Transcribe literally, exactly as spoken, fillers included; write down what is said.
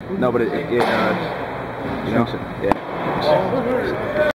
No, but it, it, it uh, you know, yeah.